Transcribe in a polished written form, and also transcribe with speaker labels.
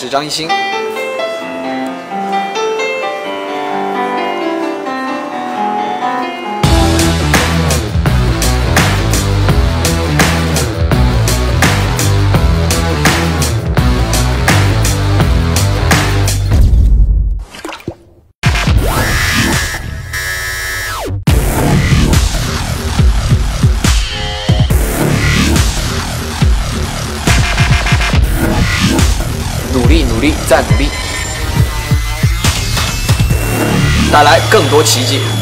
Speaker 1: 是张艺兴。努力，努力，再努力，带来更多奇迹。